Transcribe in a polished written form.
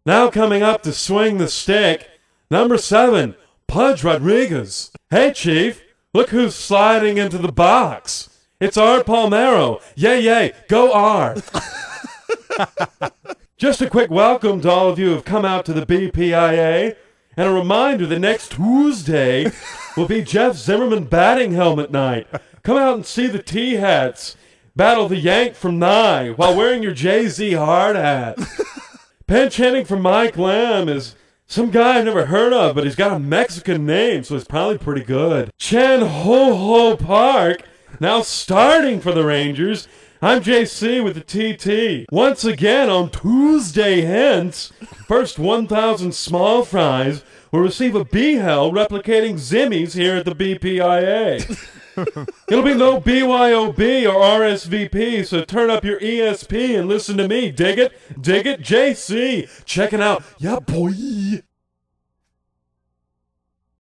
Now coming up to swing the stick, number 7, Pudge Rodriguez. Hey, Chief, look who's sliding into the box. It's Art Palmero. Yay, yay, go Art. Just a quick welcome to all of you who have come out to the BPIA, and a reminder that next Tuesday will be Jeff Zimmerman batting helmet night. Come out and see the T-Hats battle the Yank from Nye while wearing your Jay-Z hard hat. Pinch hitting for Mike Lamb is some guy I've never heard of, but he's got a Mexican name, so he's probably pretty good. Chan Ho-Ho Park, now starting for the Rangers. I'm JC with the TT. Once again on Tuesday hence, first 1,000 small fries will receive a B-Hell replicating Zimmies here at the BPIA. It'll be no BYOB or RSVP, so turn up your ESP and listen to me. Dig it? Dig it? JC. Checking out. Yeah, boy.